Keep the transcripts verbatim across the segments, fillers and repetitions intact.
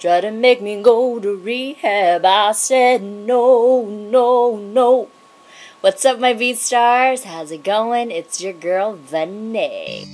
Try to make me go to rehab. I said no, no, no. What's up, my beat stars? How's it going? It's your girl, Vanae.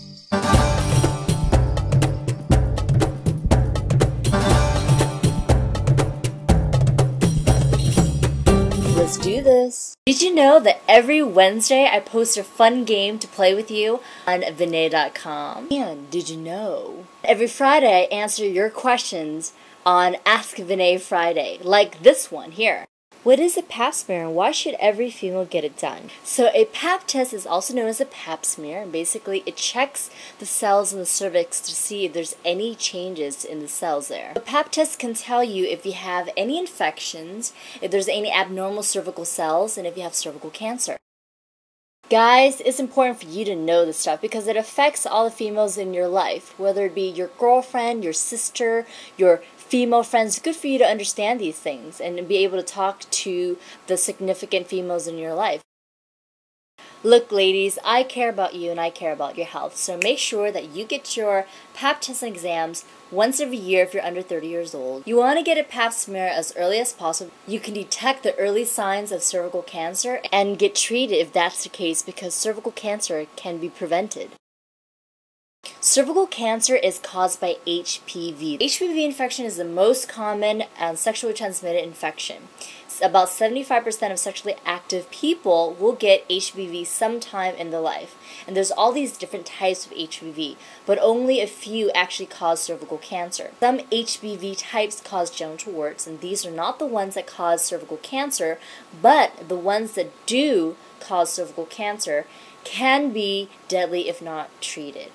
Let's do this. Did you know that every Wednesday I post a fun game to play with you on Vanae dot com? And did you know every Friday I answer your questions on Ask Vanae Friday, like this one here. What is a pap smear and why should every female get it done? So a pap test is also known as a pap smear, and basically it checks the cells in the cervix to see if there's any changes in the cells there. A pap test can tell you if you have any infections, if there's any abnormal cervical cells, and if you have cervical cancer. Guys, it's important for you to know this stuff because it affects all the females in your life, whether it be your girlfriend, your sister, your female friends. It's good for you to understand these things and be able to talk to the significant females in your life. Look, ladies, I care about you and I care about your health, so make sure that you get your pap test and exams once every year if you're under thirty years old. You want to get a pap smear as early as possible. You can detect the early signs of cervical cancer and get treated if that's the case, because cervical cancer can be prevented. Cervical cancer is caused by H P V. H P V infection is the most common um, sexually transmitted infection. About seventy-five percent of sexually active people will get H P V sometime in their life. And there's all these different types of H P V, but only a few actually cause cervical cancer. Some H P V types cause genital warts, and these are not the ones that cause cervical cancer, but the ones that do cause cervical cancer can be deadly if not treated.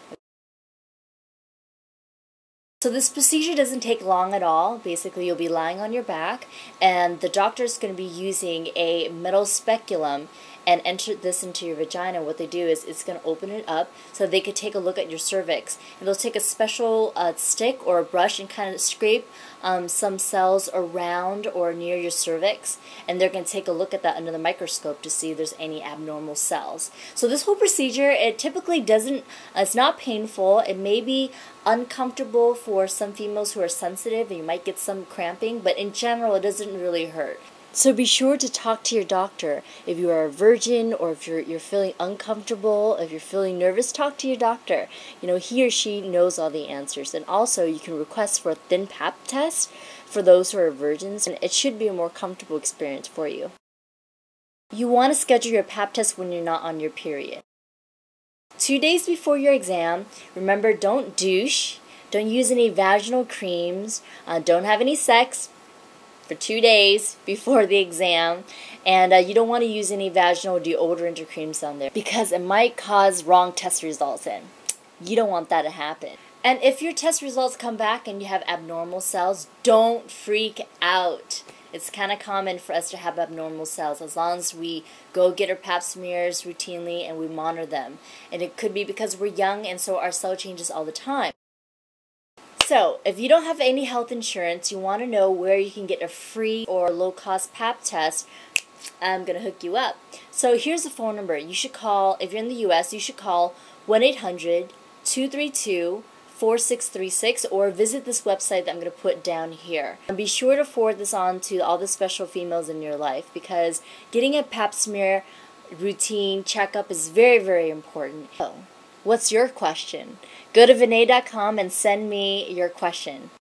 So this procedure doesn't take long at all. Basically, you'll be lying on your back, and the doctor is going to be using a metal speculum and enter this into your vagina. What they do is it's going to open it up so they could take a look at your cervix. And they'll take a special uh, stick or a brush and kind of scrape um, some cells around or near your cervix, and they're going to take a look at that under the microscope to see if there's any abnormal cells. So this whole procedure, it typically doesn't, uh, it's not painful. It may be uncomfortable for some females who are sensitive, and you might get some cramping, but in general it doesn't really hurt. So be sure to talk to your doctor. If you are a virgin or if you're, you're feeling uncomfortable, if you're feeling nervous, talk to your doctor. You know, he or she knows all the answers. And also you can request for a thin pap test for those who are virgins, and it should be a more comfortable experience for you. You want to schedule your pap test when you're not on your period. Two days before your exam, remember, don't douche, don't use any vaginal creams, uh, don't have any sex for two days before the exam, and uh, you don't want to use any vaginal deodorant or creams on there because it might cause wrong test results in. You don't want that to happen. And if your test results come back and you have abnormal cells, don't freak out. It's kind of common for us to have abnormal cells as long as we go get our pap smears routinely and we monitor them. And it could be because we're young and so our cell changes all the time. So, if you don't have any health insurance, you want to know where you can get a free or low-cost pap test, I'm going to hook you up. So here's the phone number. You should call, if you're in the U S, you should call one eight hundred, two three two, four six three six or visit this website that I'm going to put down here. And be sure to forward this on to all the special females in your life, because getting a pap smear routine checkup is very, very important. So, what's your question? Go to Vanae dot com and send me your question.